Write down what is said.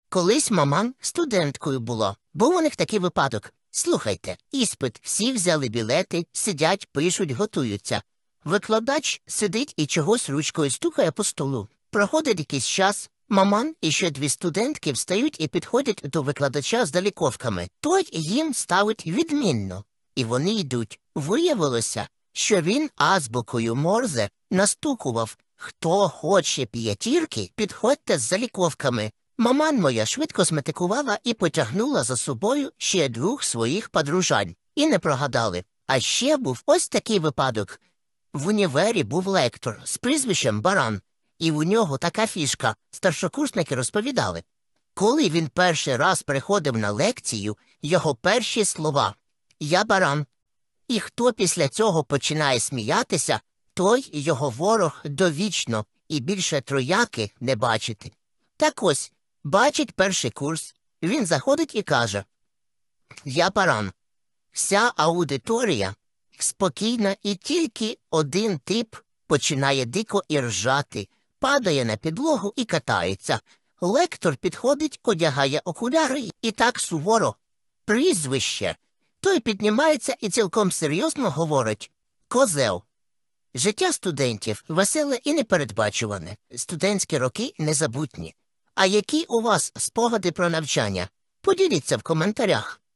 Колись маман студенткою була. Був у них такий випадок. Слухайте, іспит, всі взяли білети, сидять, пишуть, готуються. Викладач сидить і чогось ручкою стукає по столу. Проходить якийсь час, маман і ще дві студентки встають і підходять до викладача з даліковками. Той їм ставить відмінно. І вони йдуть. Виявилося, що він азбукою Морзе настукував: «Хто хоче п'ятірки, підходьте з заліковками». Маман моя швидко сметикувала і потягнула за собою ще двох своїх подружань. І не прогадали. А ще був ось такий випадок. В універі був лектор з прізвищем Баран. І у нього така фішка, старшокурсники розповідали. Коли він перший раз приходив на лекцію, його перші слова «Я баран». І хто після цього починає сміятися, той його ворог довічно і більше трояки не бачити. Так ось, бачить перший курс, він заходить і каже: «Я баран». Вся аудиторія спокійна, і тільки один тип починає дико іржати, падає на підлогу і катається. Лектор підходить, одягає окуляри і так суворо: «Прізвище». Той піднімається і цілком серйозно говорить: «Козел». Життя студентів веселе і непередбачуване. Студентські роки незабутні. А які у вас спогади про навчання? Поділіться в коментарях.